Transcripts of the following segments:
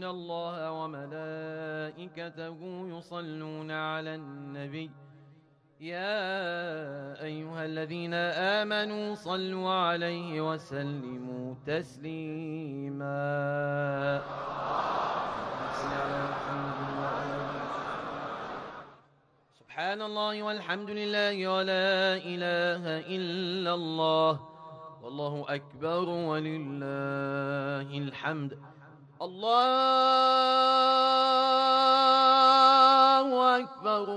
الله وملائكته يصلون على النبي يا أيها الذين آمنوا صلوا عليه وسلموا تسليما. سبحان الله والحمد لله ولا إله إلا الله والله أكبر ولله الحمد. الله أكبر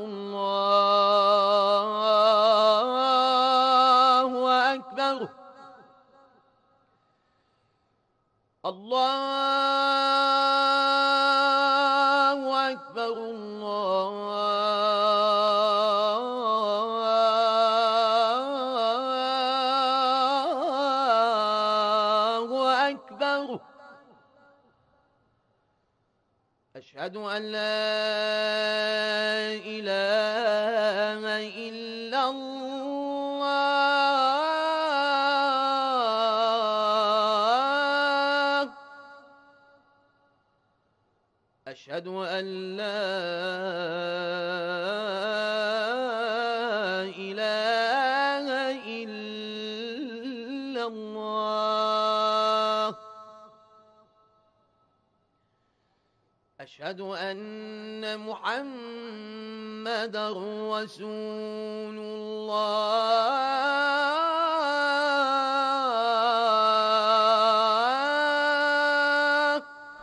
الله أكبر الله أكبر الله أكبر. أشهد أن لا إله إلا الله. أشهد أن لا إله إلا الله. أشهد أن محمدًا رسول الله.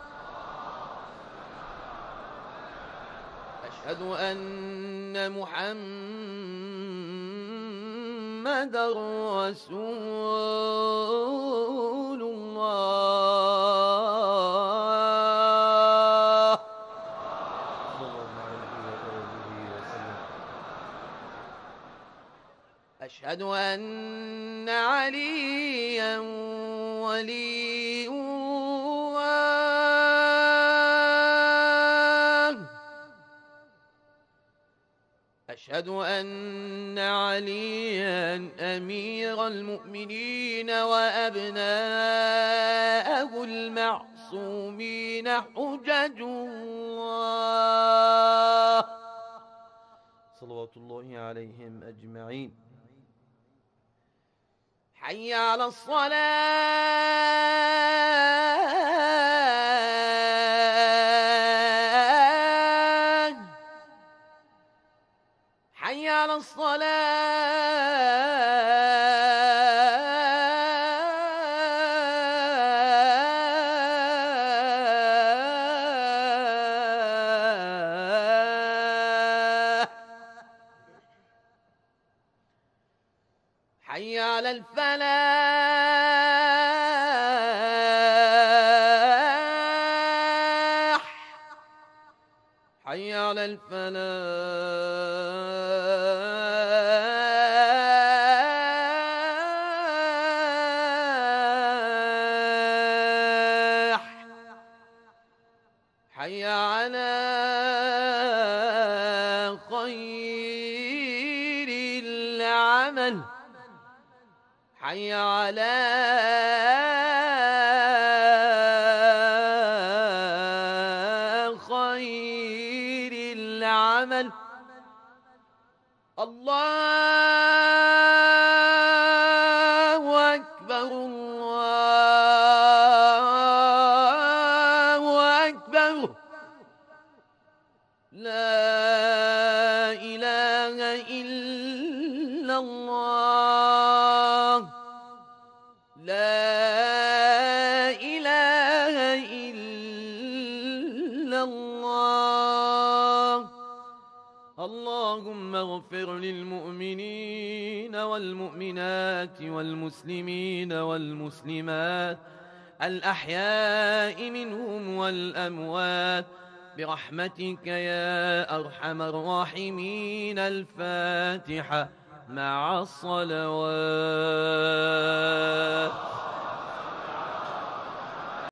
أشهد أن محمدًا رسول الله. أشهد أن عليا ولي الله. أشهد أن عليا أمير المؤمنين وأبناءه المعصومين حجج الله صلوات الله عليهم أجمعين. حي على الصلاة حي على الصلاة. حي على الفلاح حي على الفلاح. حي على خير العمل. حي على خير العمل. الله أكبر الله أكبر. لا إله إلا الله. لا إله إلا الله. اللهم اغفر للمؤمنين والمؤمنات والمسلمين والمسلمات الأحياء منهم والأموات برحمتك يا أرحم الراحمين. الفاتحة مع الصلوات.